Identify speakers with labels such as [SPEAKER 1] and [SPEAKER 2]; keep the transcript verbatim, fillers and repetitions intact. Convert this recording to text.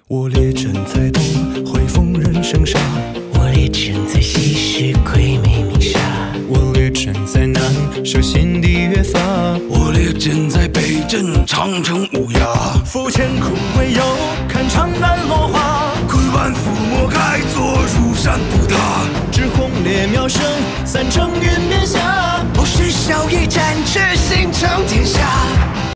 [SPEAKER 1] 我列阵在东，会逢人生杀。
[SPEAKER 2] 我列阵在西时，窥美明沙。
[SPEAKER 1] 我列阵在南，守心底约法。
[SPEAKER 3] 我列阵在北镇，长城无涯。
[SPEAKER 1] 夫千苦为友，看长安落花。
[SPEAKER 3] 窥万夫莫开，坐如山不塌。
[SPEAKER 1] 知红烈苗生，散成云边下。
[SPEAKER 2] 不识晓夜战，志心长天下。